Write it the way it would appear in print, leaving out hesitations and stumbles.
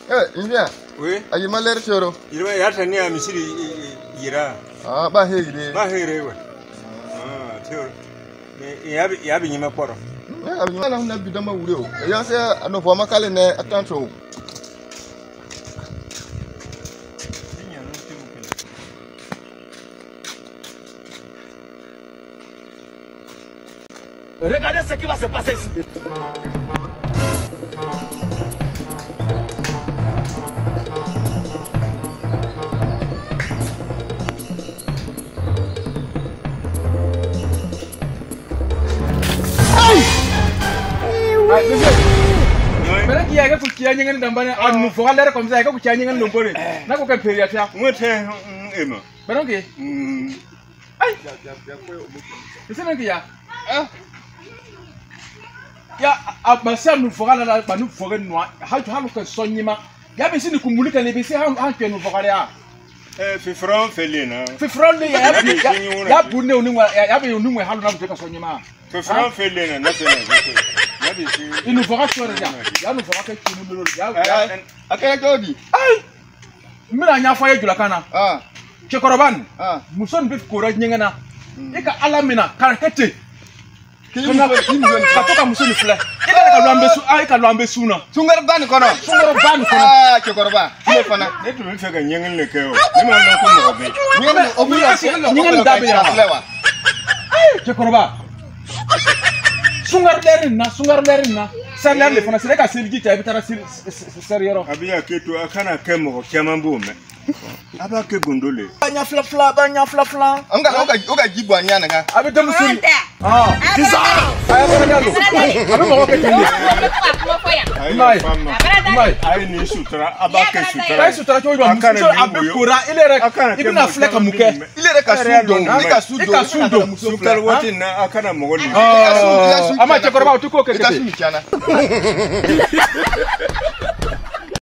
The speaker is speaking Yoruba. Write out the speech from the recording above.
Il vient. Oui. Il m'a l'air choro. Il va y avoir un monsieur ira. Ah, bah, il Bah, il ah, tu vois. Mais il y a bien ma part. Il a un habit de ma widow. Il y a un of my calendar attention. Regardez ce qui va se passer ici. Mera qui a fait qui a rien dans bana à nous faut aller comme ça que qui a rien dans bone na ko ka peri atia Moi t'es Emma. mera qui ai c'est même qui a ya abasa nous faut aller là nous faut noa ha to ha ko sonyima ya be sini kumulika ne be se ha ke nous faut aller a Fi franc felina. fi front ya bunne oni ya be oni ha na ko sonyima Fi franc felina na tena. il nous fera choisir ya nous fera que qui nous ya Akaya Jodi. ai mina nya fa ye jula kana Ah, chekoroban ah. muson bit ko nyengana e ka alamina karakete Kina katoka musoni fle ila ka lwambe su ai ka lwambe suna Sungar ban kono. sungoro ban ko Ah, Chokorba. Ile fana. Ne tu me fait que nyengen le keo. Ne ma lo ko mo be. Nyene obuya nyene dabe ya lewa. chekoroba sungar lerin na sarler le fana sele ka selgi ta bitara seriero Abiya ketu akana kemo kema mbume. Aba ke gondole. banya fla Oga jibu anyana ka. abita musoni ah kisa ay ko nyalo abi mo ko kendi Mai. Mai. Ai ni sutra aba ke sutra. Kai sutra cho ba muso abekora ilere ibina fleka muke Ile ka sudo. Ka sudo. Sukar wati na akana mogoli. ama chekoroba utuko kekete Ita sumi kiana.